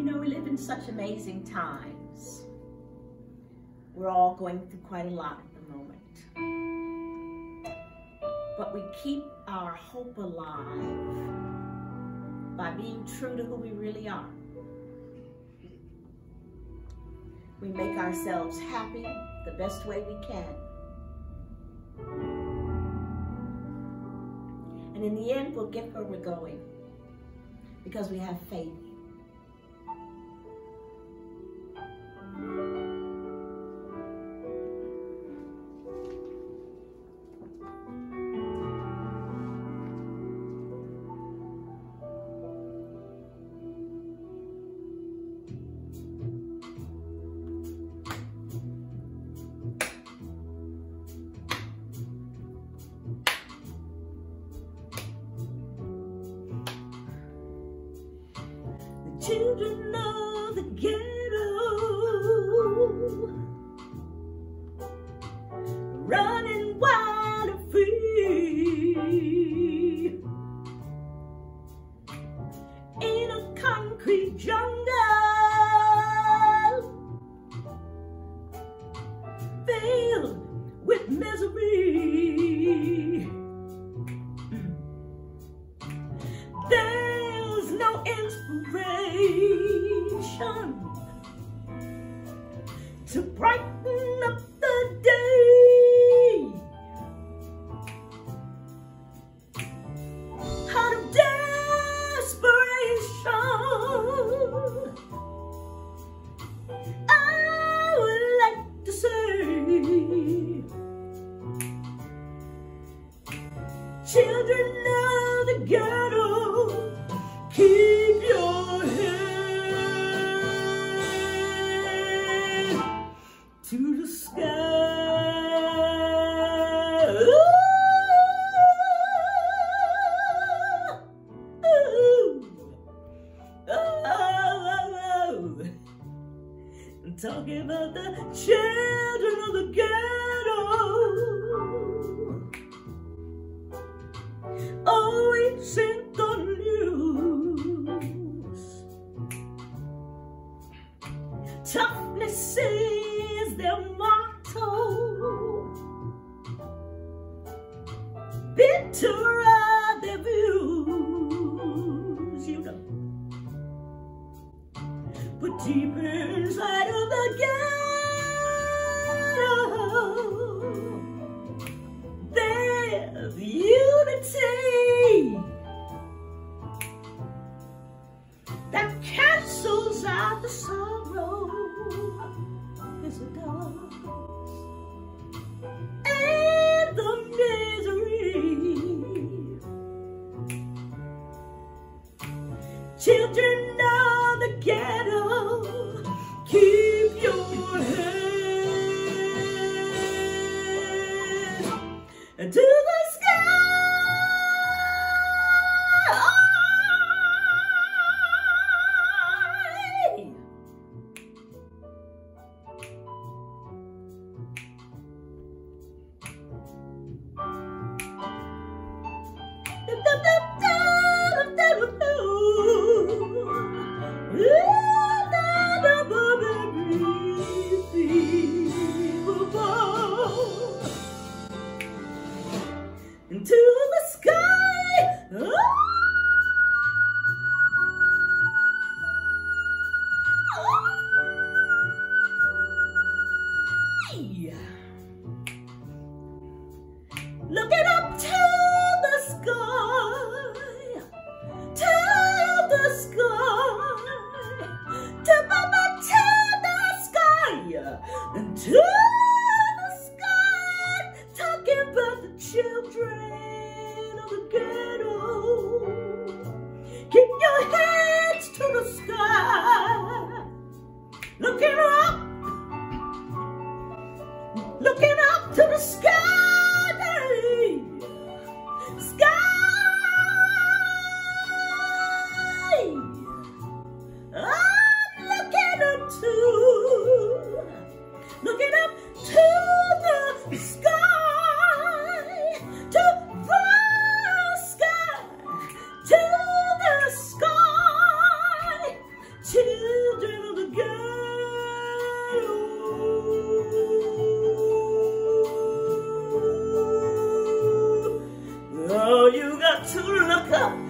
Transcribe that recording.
we live in such amazing times. We're all going through quite a lot at the moment. But we keep our hope alive by being true to who we really are. We make ourselves happy the best way we can. And in the end, we'll get where we're going because we have faith. Children of the ghetto, running wild and free in a concrete jungle filled with misery. There's no inspiration to brighten up the day. Out of desperation, I would like to say, children of the ghetto, keep your head to the sky. I'm talking about the children of the ghetto. Oh, it's in the news. Toughness is their motto. Bitter are their views, you know. But deep inside of the ghetto, there's unity that cancels out the sorrow. Yes, it does. And the misery. Children of the ghetto, keep your head to the sky. Into the sky. Looking up to the sky, to the sky, to the sky, to the sky, talking about the children of the ghetto. Keep your heads to the sky, looking up to the sky. Looking up to the sky, to the sky, to the sky, to to look up